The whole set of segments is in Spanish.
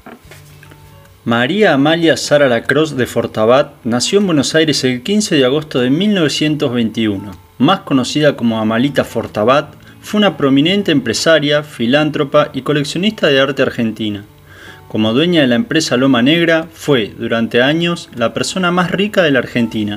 María Amalia Sara Lacroze de Fortabat nació en Buenos Aires el 15 de agosto de 1921. Más conocida como Amalita Fortabat, fue una prominente empresaria, filántropa y coleccionista de arte argentina. Como dueña de la empresa Loma Negra, fue, durante años, la persona más rica de la Argentina.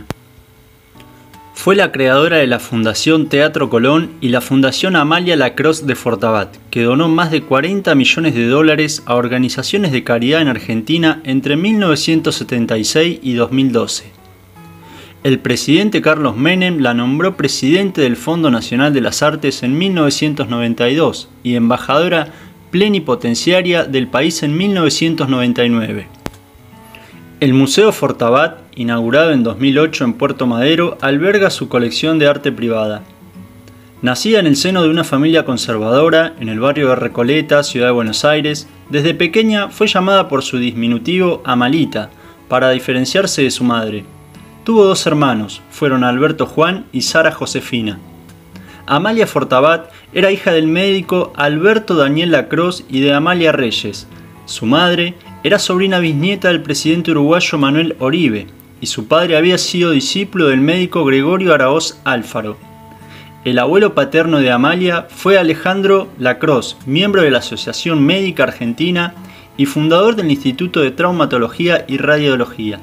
Fue la creadora de la Fundación Teatro Colón y la Fundación Amalia Lacroze de Fortabat, que donó más de 40 millones de dólares a organizaciones de caridad en Argentina entre 1976 y 2012. El presidente Carlos Menem la nombró presidente del Fondo Nacional de las Artes en 1992 y embajadora plenipotenciaria del país en 1999. El Museo Fortabat, inaugurado en 2008 en Puerto Madero, alberga su colección de arte privada. Nacida en el seno de una familia conservadora, en el barrio de Recoleta, Ciudad de Buenos Aires, desde pequeña fue llamada por su diminutivo Amalita, para diferenciarse de su madre. Tuvo dos hermanos, fueron Alberto Juan y Sara Josefina. Amalia Fortabat era hija del médico Alberto Daniel Lacroze y de Amalia Reyes. Su madre era sobrina bisnieta del presidente uruguayo Manuel Oribe, y su padre había sido discípulo del médico Gregorio Araoz Alfaro. El abuelo paterno de Amalia fue Alejandro Lacroze, miembro de la Asociación Médica Argentina y fundador del Instituto de Traumatología y Radiología.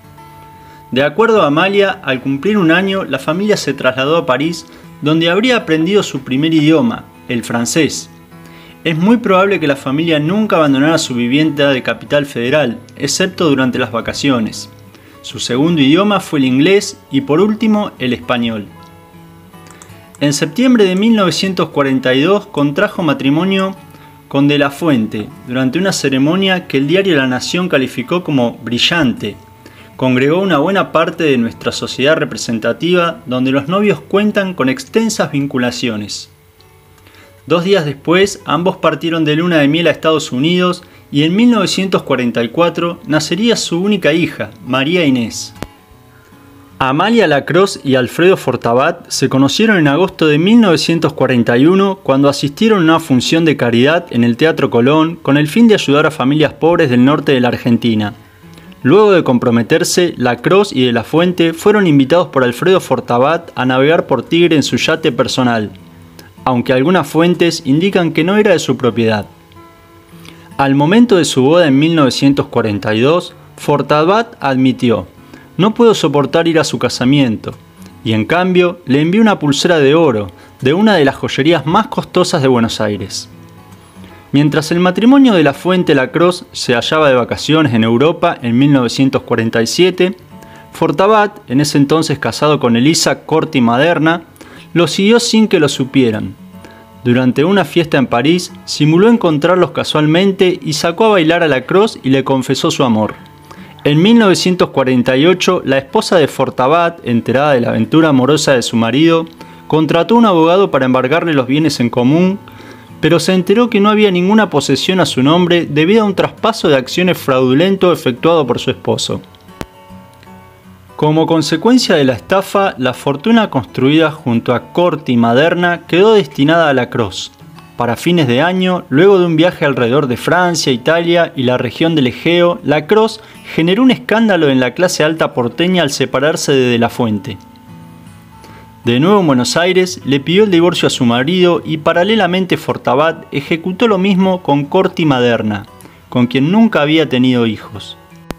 De acuerdo a Amalia, al cumplir un año, la familia se trasladó a París, donde habría aprendido su primer idioma, el francés. Es muy probable que la familia nunca abandonara su vivienda de Capital Federal, excepto durante las vacaciones. Su segundo idioma fue el inglés y por último el español. En septiembre de 1942 contrajo matrimonio con De la Fuente durante una ceremonia que el diario La Nación calificó como brillante. Congregó una buena parte de nuestra sociedad representativa donde los novios cuentan con extensas vinculaciones. 2 días después, ambos partieron de luna de miel a Estados Unidos y en 1944 nacería su única hija, María Inés. Amalia Lacroze y Alfredo Fortabat se conocieron en agosto de 1941 cuando asistieron a una función de caridad en el Teatro Colón con el fin de ayudar a familias pobres del norte de la Argentina. Luego de comprometerse, Lacroze y De la Fuente fueron invitados por Alfredo Fortabat a navegar por Tigre en su yate personal, aunque algunas fuentes indican que no era de su propiedad. Al momento de su boda en 1942, Fortabat admitió: "No puedo soportar ir a su casamiento", y en cambio le envió una pulsera de oro de una de las joyerías más costosas de Buenos Aires. Mientras el matrimonio de la Fuente Lacroze se hallaba de vacaciones en Europa en 1947, Fortabat, en ese entonces casado con Elisa Corti Maderna, lo siguió sin que lo supieran. Durante una fiesta en París, simuló encontrarlos casualmente y sacó a bailar a Lacroze y le confesó su amor. En 1948, la esposa de Fortabat, enterada de la aventura amorosa de su marido, contrató un abogado para embargarle los bienes en común, pero se enteró que no había ninguna posesión a su nombre debido a un traspaso de acciones fraudulento efectuado por su esposo. Como consecuencia de la estafa, la fortuna construida junto a Corti Maderna quedó destinada a Lacroze. Para fines de año, luego de un viaje alrededor de Francia, Italia y la región del Egeo, Lacroze generó un escándalo en la clase alta porteña al separarse de la Fuente. De nuevo en Buenos Aires, le pidió el divorcio a su marido y paralelamente Fortabat ejecutó lo mismo con Corti Maderna, con quien nunca había tenido hijos.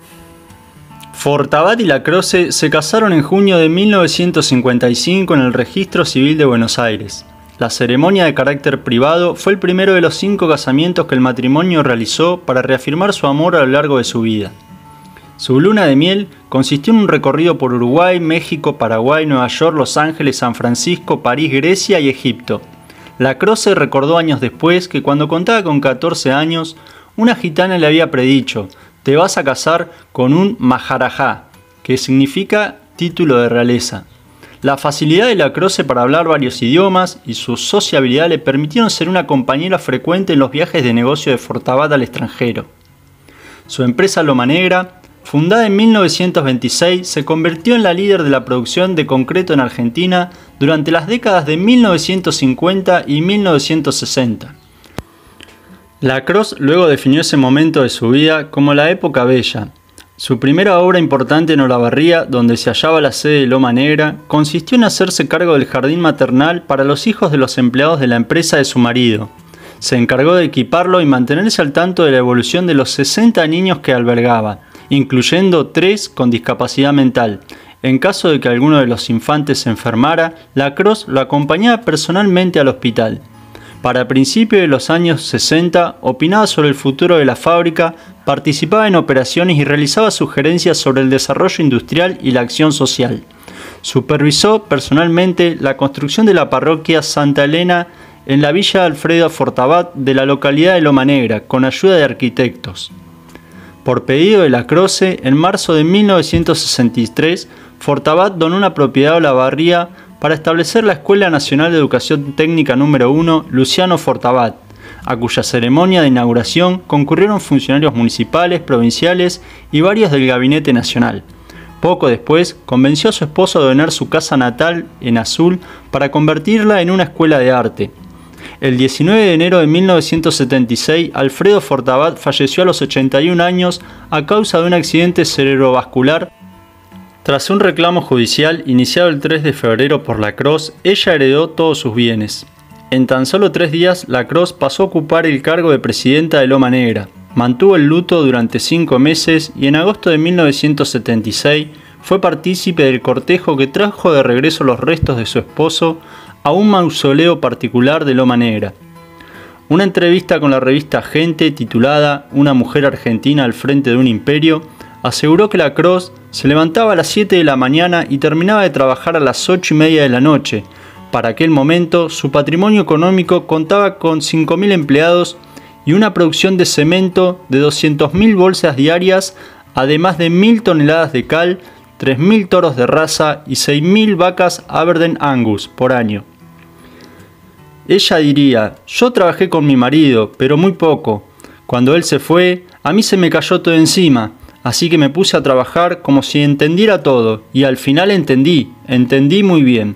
Fortabat y Lacroze se casaron en junio de 1955 en el Registro Civil de Buenos Aires. La ceremonia de carácter privado fue el primero de los 5 casamientos que el matrimonio realizó para reafirmar su amor a lo largo de su vida. Su luna de miel consistió en un recorrido por Uruguay, México, Paraguay, Nueva York, Los Ángeles, San Francisco, París, Grecia y Egipto. Lacroze recordó años después que cuando contaba con 14 años, una gitana le había predicho: "Te vas a casar con un maharajá", que significa título de realeza. La facilidad de Lacroze para hablar varios idiomas y su sociabilidad le permitieron ser una compañera frecuente en los viajes de negocio de Fortabat al extranjero. Su empresa Loma Negra, fundada en 1926, se convirtió en la líder de la producción de concreto en Argentina durante las décadas de 1950 y 1960. Lacroze luego definió ese momento de su vida como la época bella. Su primera obra importante en Olavarría, donde se hallaba la sede de Loma Negra, consistió en hacerse cargo del jardín maternal para los hijos de los empleados de la empresa de su marido. Se encargó de equiparlo y mantenerse al tanto de la evolución de los 60 niños que albergaba, incluyendo 3 con discapacidad mental. En caso de que alguno de los infantes se enfermara, Lacroze lo acompañaba personalmente al hospital. Para principios de los años 60, opinaba sobre el futuro de la fábrica, participaba en operaciones y realizaba sugerencias sobre el desarrollo industrial y la acción social. Supervisó personalmente la construcción de la parroquia Santa Elena en la villa Alfredo Fortabat de la localidad de Loma Negra, con ayuda de arquitectos. Por pedido de Lacroze, en marzo de 1963, Fortabat donó una propiedad a Olavarría para establecer la Escuela Nacional de Educación Técnica número 1 Luciano Fortabat, a cuya ceremonia de inauguración concurrieron funcionarios municipales, provinciales y varios del Gabinete Nacional. Poco después, convenció a su esposo a donar su casa natal en Azul para convertirla en una escuela de arte. El 19 de enero de 1976, Alfredo Fortabat falleció a los 81 años a causa de un accidente cerebrovascular. Tras un reclamo judicial iniciado el 3 de febrero por Lacroze, ella heredó todos sus bienes. En tan solo 3 días, Lacroze pasó a ocupar el cargo de presidenta de Loma Negra. Mantuvo el luto durante 5 meses y en agosto de 1976 fue partícipe del cortejo que trajo de regreso los restos de su esposo a un mausoleo particular de Loma Negra. Una entrevista con la revista Gente, titulada «Una mujer argentina al frente de un imperio», aseguró que Lacroze se levantaba a las 7 de la mañana y terminaba de trabajar a las 8:30 de la noche. Para aquel momento, su patrimonio económico contaba con 5.000 empleados y una producción de cemento de 200.000 bolsas diarias, además de 1.000 toneladas de cal, 3.000 toros de raza y 6.000 vacas Aberdeen Angus por año. Ella diría: «Yo trabajé con mi marido, pero muy poco. Cuando él se fue, a mí se me cayó todo encima. Así que me puse a trabajar como si entendiera todo, y al final entendí muy bien».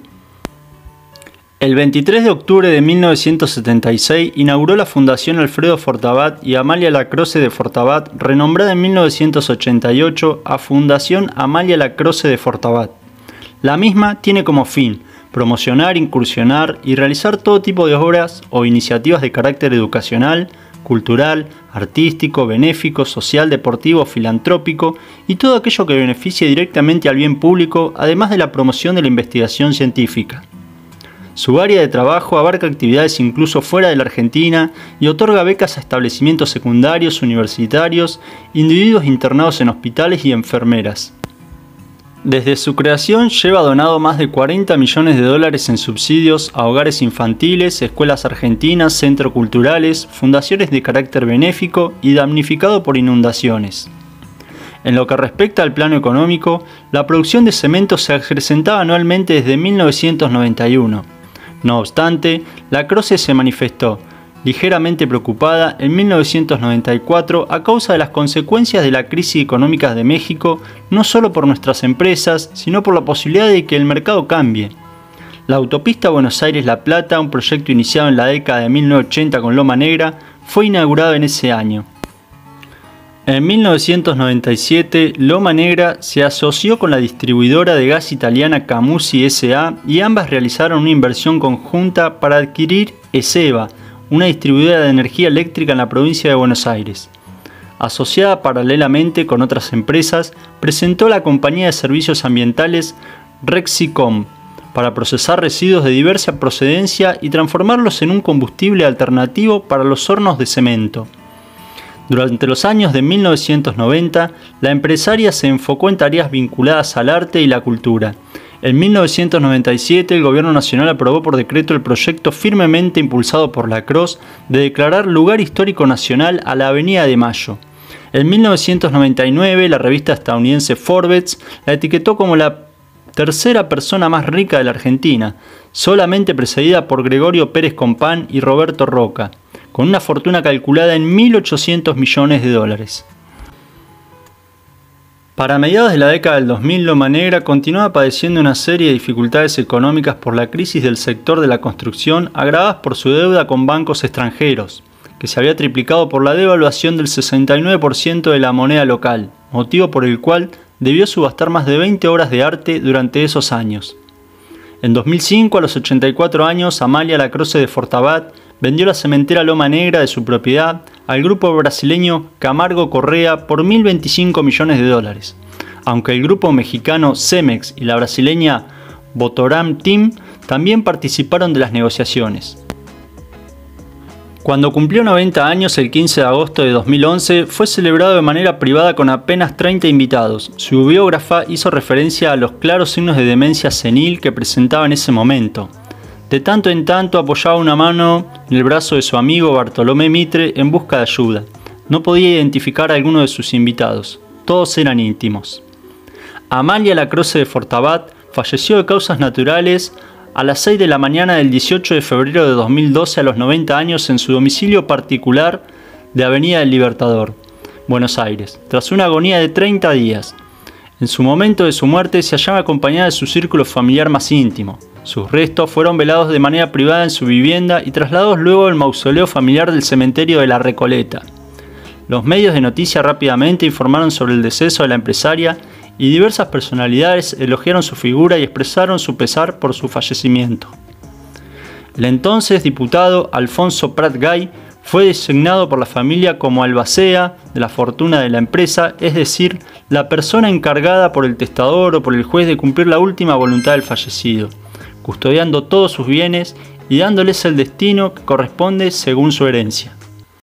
El 23 de octubre de 1976 inauguró la Fundación Alfredo Fortabat y Amalia Lacroze de Fortabat, renombrada en 1988 a Fundación Amalia Lacroze de Fortabat. La misma tiene como fin promocionar, incursionar y realizar todo tipo de obras o iniciativas de carácter educacional, cultural, artístico, benéfico, social, deportivo, filantrópico y todo aquello que beneficie directamente al bien público, además de la promoción de la investigación científica. Su área de trabajo abarca actividades incluso fuera de la Argentina y otorga becas a establecimientos secundarios, universitarios, individuos internados en hospitales y enfermeras. Desde su creación lleva donado más de 40 millones de dólares en subsidios a hogares infantiles, escuelas argentinas, centros culturales, fundaciones de carácter benéfico y damnificado por inundaciones. En lo que respecta al plano económico, la producción de cemento se acrecentaba anualmente desde 1991. No obstante, Lacroze se manifestó ligeramente preocupada en 1994 a causa de las consecuencias de la crisis económica de México, no solo por nuestras empresas, sino por la posibilidad de que el mercado cambie. La autopista Buenos Aires-La Plata, un proyecto iniciado en la década de 1980 con Loma Negra, fue inaugurado en ese año. En 1997, Loma Negra se asoció con la distribuidora de gas italiana Camusi S.A. y ambas realizaron una inversión conjunta para adquirir Eseva, una distribuidora de energía eléctrica en la provincia de Buenos Aires. Asociada paralelamente con otras empresas, presentó la compañía de servicios ambientales Rexicom para procesar residuos de diversa procedencia y transformarlos en un combustible alternativo para los hornos de cemento. Durante los años de 1990, la empresaria se enfocó en tareas vinculadas al arte y la cultura. En 1997, el Gobierno Nacional aprobó por decreto el proyecto firmemente impulsado por Lacroze de declarar lugar histórico nacional a la Avenida de Mayo. En 1999, la revista estadounidense Forbes la etiquetó como la tercera persona más rica de la Argentina, solamente precedida por Gregorio Pérez Compán y Roberto Roca, con una fortuna calculada en 1.800 millones de dólares. Para mediados de la década del 2000, Loma Negra continuaba padeciendo una serie de dificultades económicas por la crisis del sector de la construcción, agravadas por su deuda con bancos extranjeros, que se había triplicado por la devaluación del 69% de la moneda local, motivo por el cual debió subastar más de 20 obras de arte durante esos años. En 2005, a los 84 años, Amália Lacroze de Fortabat vendió la cementera Loma Negra de su propiedad al grupo brasileño Camargo Correa por $1.025 millones, aunque el grupo mexicano Cemex y la brasileña Votoran Team también participaron de las negociaciones. Cuando cumplió 90 años, el 15 de agosto de 2011, fue celebrado de manera privada con apenas 30 invitados. Su biógrafa hizo referencia a los claros signos de demencia senil que presentaba en ese momento. De tanto en tanto apoyaba una mano en el brazo de su amigo Bartolomé Mitre en busca de ayuda. No podía identificar a alguno de sus invitados. Todos eran íntimos. Amália Lacroze de Fortabat falleció de causas naturales a las 6 de la mañana del 18 de febrero de 2012 a los 90 años en su domicilio particular de Avenida del Libertador, Buenos Aires, tras una agonía de 30 días. En su momento de su muerte se hallaba acompañada de su círculo familiar más íntimo. Sus restos fueron velados de manera privada en su vivienda y trasladados luego al mausoleo familiar del cementerio de La Recoleta. Los medios de noticias rápidamente informaron sobre el deceso de la empresaria y diversas personalidades elogiaron su figura y expresaron su pesar por su fallecimiento. El entonces diputado Alfonso Prat Gay fue designado por la familia como albacea de la fortuna de la empresa, es decir, la persona encargada por el testador o por el juez de cumplir la última voluntad del fallecido, custodiando todos sus bienes y dándoles el destino que corresponde según su herencia.